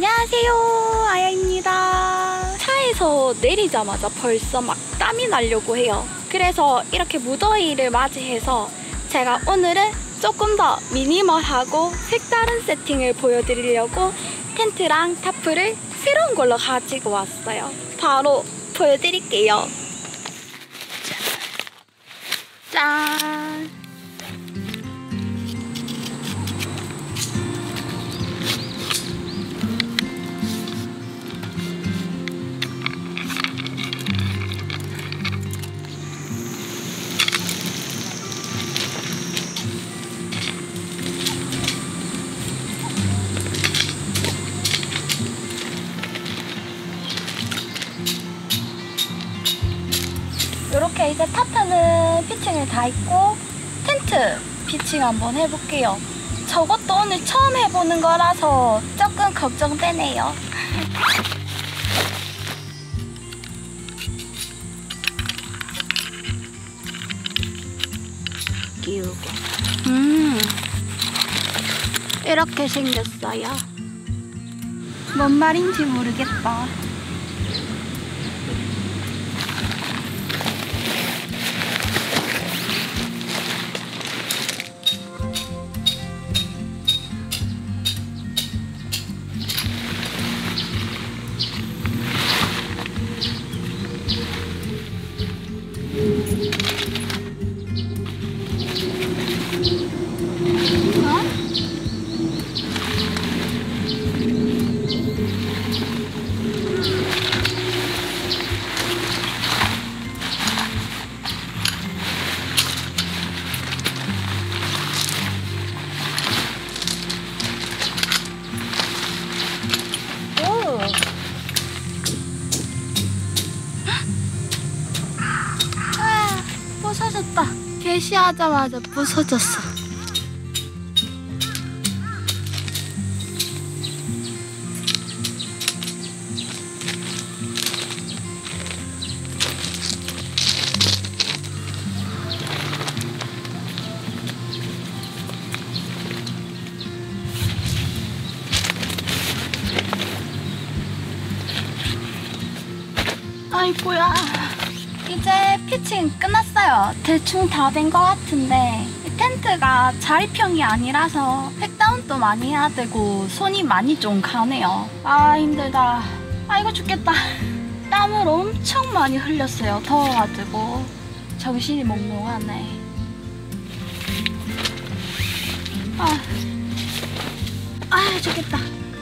안녕하세요, 아야입니다. 차에서 내리자마자 벌써 막 땀이 나려고 해요. 그래서 이렇게 무더위를 맞이해서 제가 오늘은 조금 더 미니멀하고 색다른 세팅을 보여드리려고 텐트랑 타프를 새로운 걸로 가지고 왔어요. 바로 보여드릴게요. 짠! 이렇게 이제 타프는 피칭을 다 했고 텐트 피칭 한번 해볼게요. 저것도 오늘 처음 해보는 거라서 조금 걱정되네요. 끼우고 이렇게 생겼어요. 뭔 말인지 모르겠다. 부서졌다. 개시하자마자 부서졌어. 아이고야. 이제 피칭 끝났어요. 대충 다 된 것 같은데 이 텐트가 자리평이 아니라서 백다운도 많이 해야 되고 손이 많이 좀 가네요. 아 힘들다. 아이고 죽겠다. 땀을 엄청 많이 흘렸어요. 더워가지고 정신이 몽롱하네. 아 죽겠다.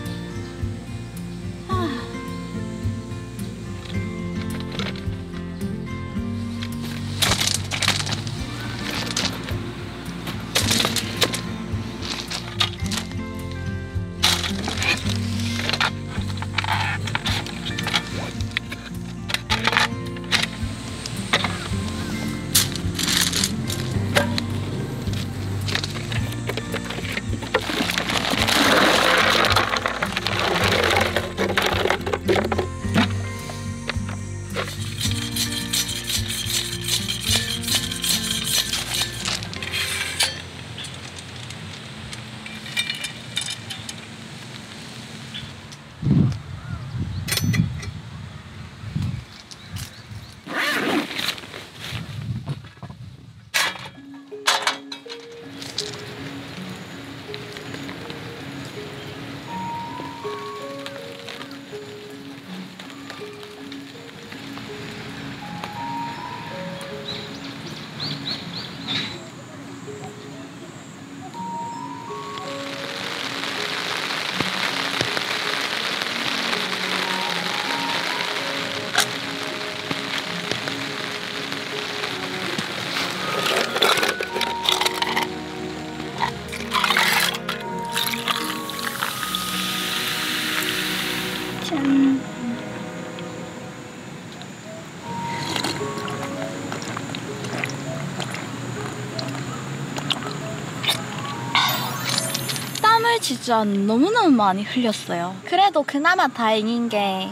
땀을 진짜 너무너무 많이 흘렸어요. 그래도 그나마 다행인 게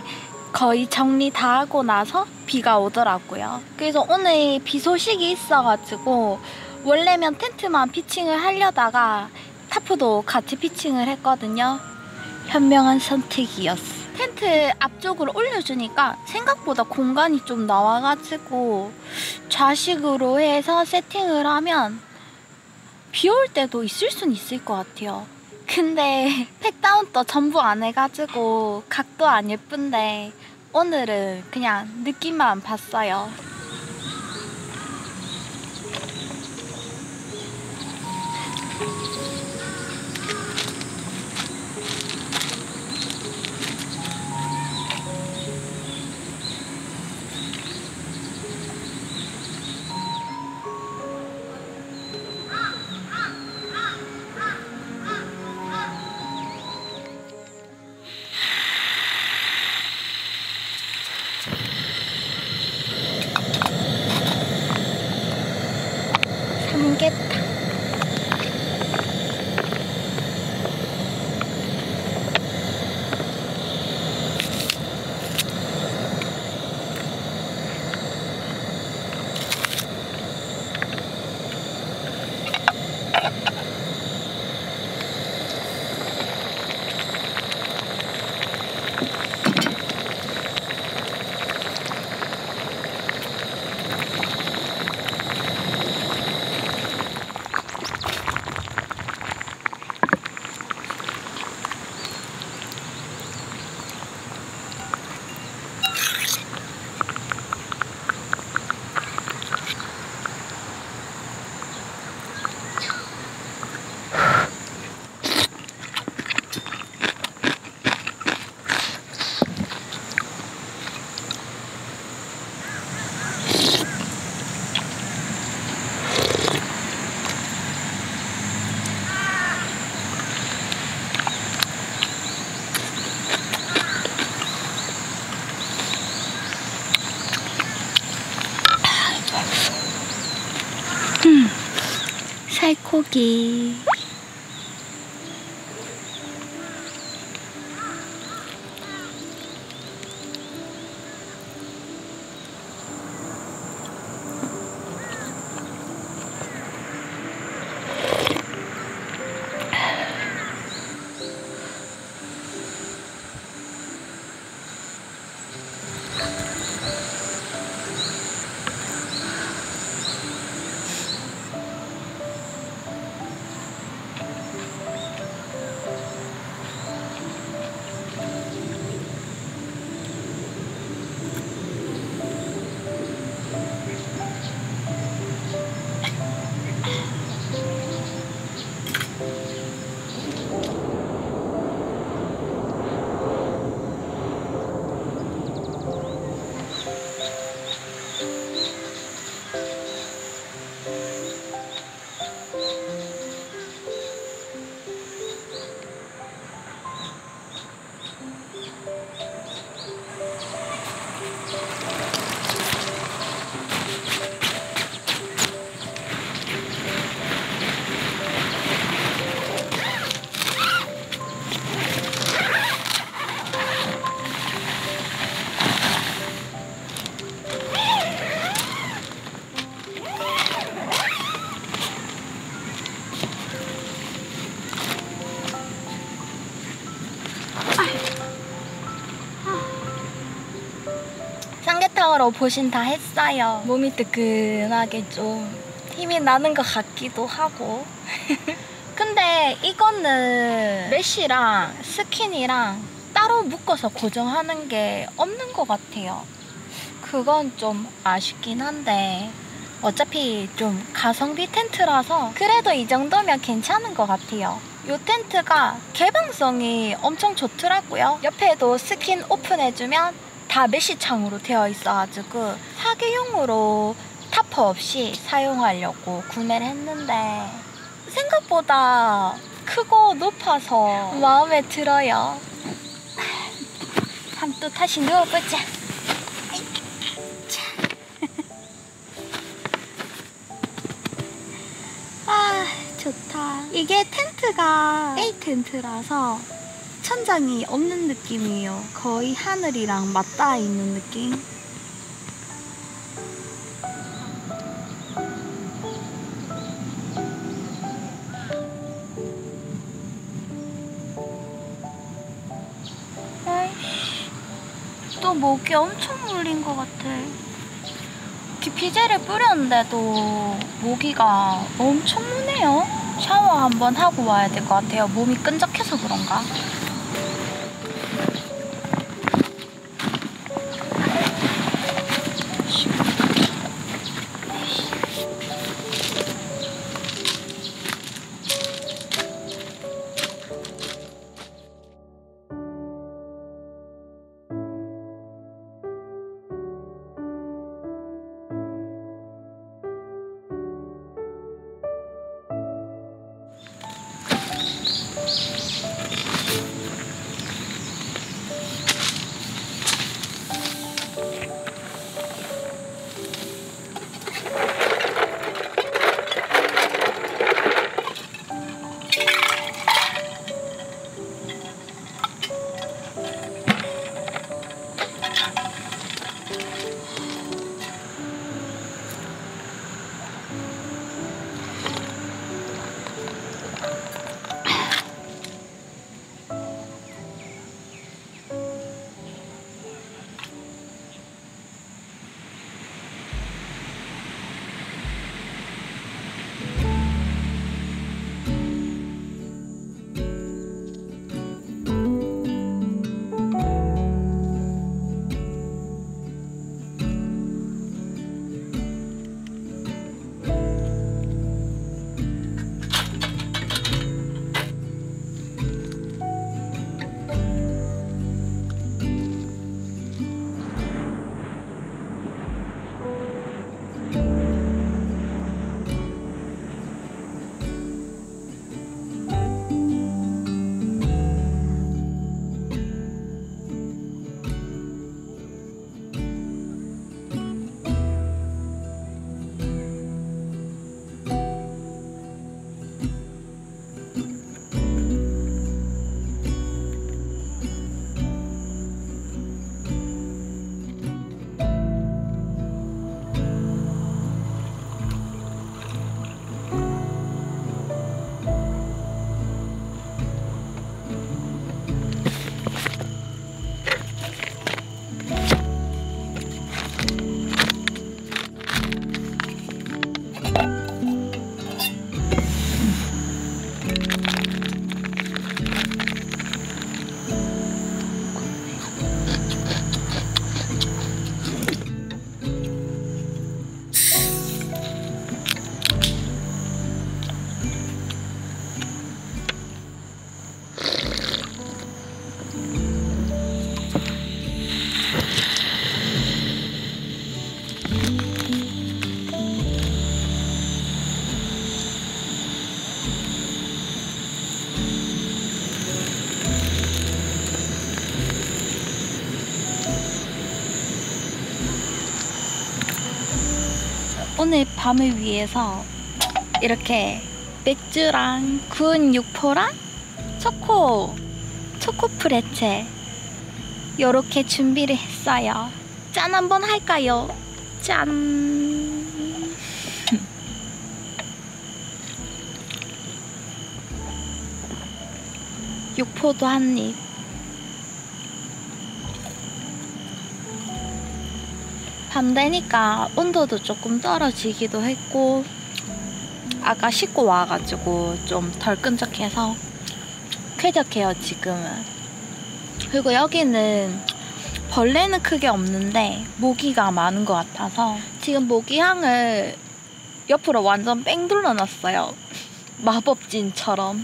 거의 정리 다 하고 나서 비가 오더라고요. 그래서 오늘 비 소식이 있어가지고 원래면 텐트만 피칭을 하려다가 타프도 같이 피칭을 했거든요. 현명한 선택이었어. 텐트 앞쪽으로 올려주니까 생각보다 공간이 좀 나와가지고 좌식으로 해서 세팅을 하면 비 올 때도 있을 순 있을 것 같아요. 근데 팩다운도 전부 안 해가지고 각도 안 예쁜데 오늘은 그냥 느낌만 봤어요. 삼계탕. 살코기. 삼계탕으로 보신 다 했어요. 몸이 뜨끈하게 좀 힘이 나는 것 같기도 하고. 근데 이거는 메쉬랑 스킨이랑 따로 묶어서 고정하는 게 없는 것 같아요. 그건 좀 아쉽긴 한데 어차피 좀 가성비 텐트라서 그래도 이 정도면 괜찮은 것 같아요. 이 텐트가 개방성이 엄청 좋더라고요. 옆에도 스킨 오픈해주면 다 메쉬창으로 되어 있어가지고 사계용으로 타퍼 없이 사용하려고 구매를 했는데 생각보다 크고 높아서 마음에 들어요. 한번 또 다시 누워보자. 아, 좋다. 이게 텐트가 A 텐트라서 천장이 없는 느낌이에요. 거의 하늘이랑 맞닿아 있는 느낌. 또 목이 엄청 물린 것 같아. 기피제를 뿌렸는데도 모기가 엄청 무네요. 샤워 한번 하고 와야 될 것 같아요. 몸이 끈적해서 그런가? 오늘 밤을 위해서 이렇게 맥주랑 구운 육포랑 초코 프레첼 요렇게 준비를 했어요. 짠 한번 할까요? 짠. 육포도 한 입. 밤 되니까 온도도 조금 떨어지기도 했고 아까 씻고 와가지고 좀 덜 끈적해서 쾌적해요 지금은. 그리고 여기는 벌레는 크게 없는데 모기가 많은 것 같아서 지금 모기향을 옆으로 완전 뺑 둘러놨어요. 마법진처럼.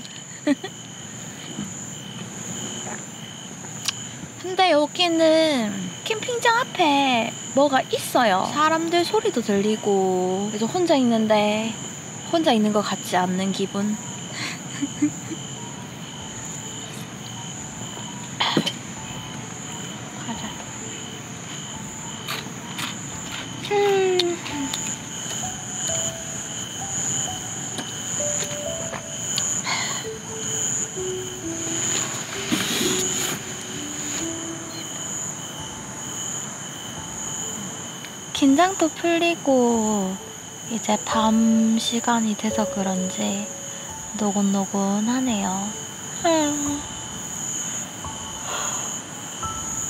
근데 여기는 캠핑장 앞에 뭐가 있어요. 사람들 소리도 들리고 그래서 혼자 있는데 혼자 있는 것 같지 않는 기분. 가자. 긴장도 풀리고 이제 밤 시간이 돼서 그런지 노곤노곤하네요.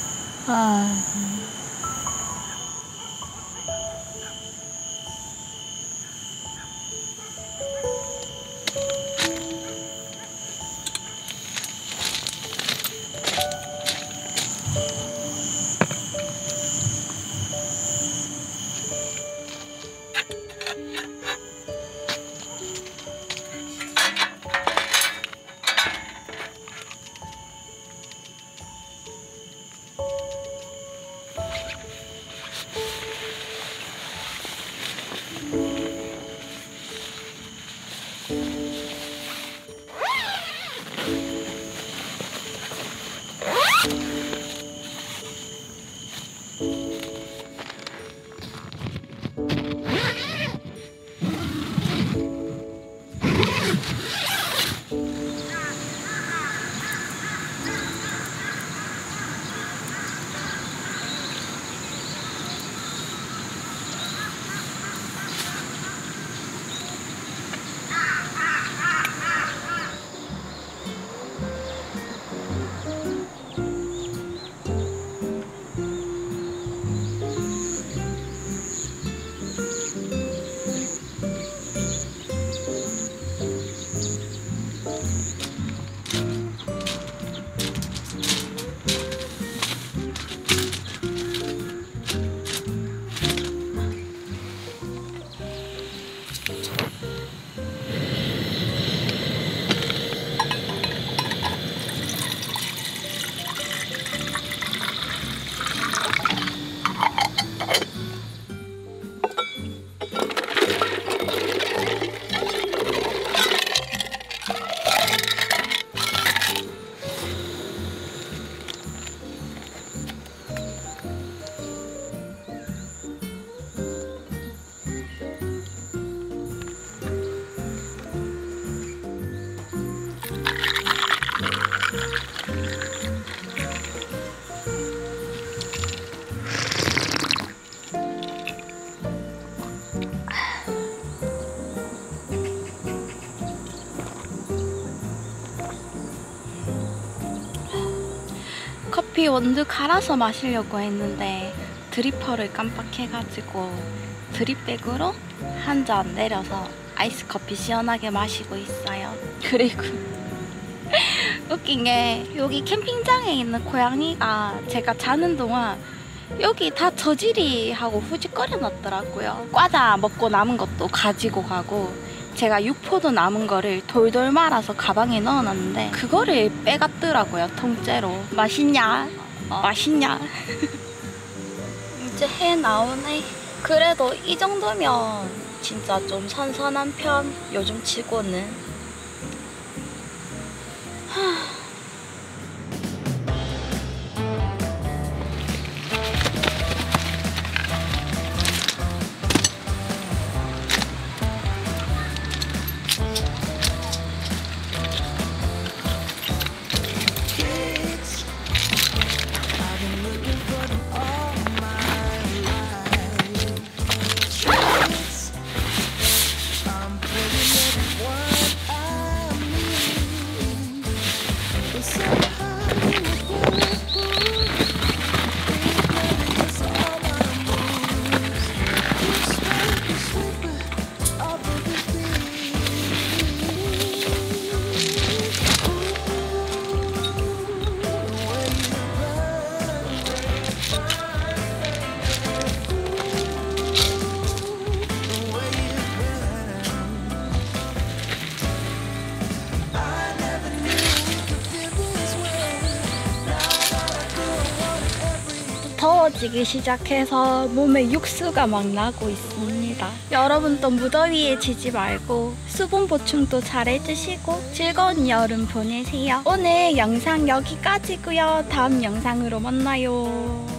커피 원두 갈아서 마시려고 했는데 드리퍼를 깜빡해가지고 드립백으로 한 잔 내려서 아이스 커피 시원하게 마시고 있어요. 그리고 웃긴 게 여기 캠핑장에 있는 고양이가 제가 자는 동안 여기 다 저지리 하고 후지거려 놨더라고요. 과자 먹고 남은 것도 가지고 가고 제가 육포도 남은 거를 돌돌 말아서 가방에 넣어놨는데 그거를 빼갔더라고요, 통째로. 맛있냐? 맛있냐? 이제 해 나오네. 그래도 이 정도면 진짜 좀 선선한 편, 요즘 치고는. 더워지기 시작해서 몸에 육수가 막 나고 있습니다. 여러분도 무더위에 지지 말고 수분 보충도 잘 해주시고 즐거운 여름 보내세요. 오늘 영상 여기까지고요. 다음 영상으로 만나요.